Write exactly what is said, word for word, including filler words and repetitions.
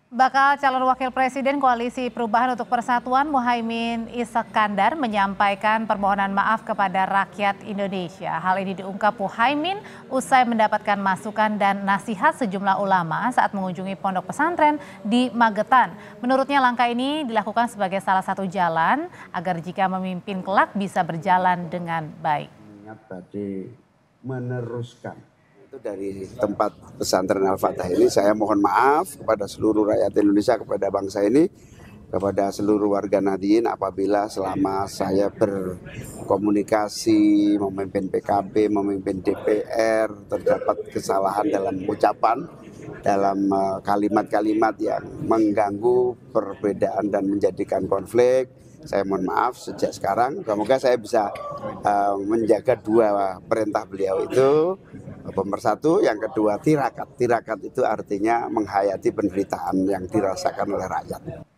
Bakal calon wakil presiden Koalisi Perubahan untuk Persatuan Muhaimin Iskandar menyampaikan permohonan maaf kepada rakyat Indonesia. Hal ini diungkap Muhaimin usai mendapatkan masukan dan nasihat sejumlah ulama saat mengunjungi pondok pesantren di Magetan. Menurutnya langkah ini dilakukan sebagai salah satu jalan agar jika memimpin kelak bisa berjalan dengan baik. Ingat tadi meneruskan. Itu dari tempat pesantren Al-Fatah ini saya mohon maaf kepada seluruh rakyat Indonesia, kepada bangsa ini, kepada seluruh warga Nahdien apabila selama saya berkomunikasi, memimpin P K B, memimpin D P R, terdapat kesalahan dalam ucapan, dalam kalimat-kalimat yang mengganggu perbedaan dan menjadikan konflik. Saya mohon maaf sejak sekarang, semoga saya bisa uh, menjaga dua perintah beliau itu, pemersatu, yang kedua tirakat. Tirakat itu artinya menghayati penderitaan yang dirasakan oleh rakyat.